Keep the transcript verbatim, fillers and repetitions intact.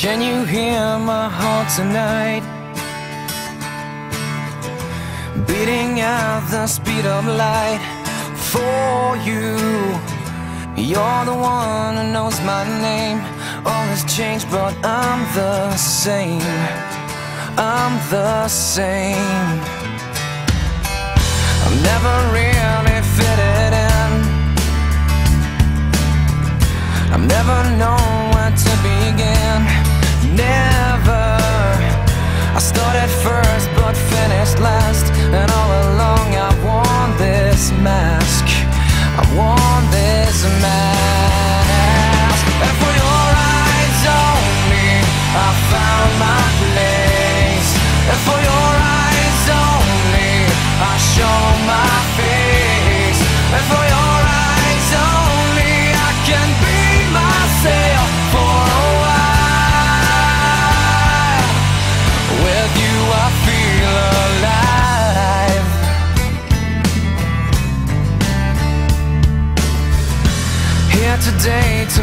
Can you hear my heart tonight? Beating at the speed of light for you. You're the one who knows my name. All has changed but I'm the same. I'm the same. I've never really fitted in. I've never known where to begin. Never. I started first but finished last. And all along I've worn this mask. I've worn this mask. And for your eyes only I found my place. And for your eyes only I show my face. And for your eyes only I can be myself for a while. With you I feel alive. Here today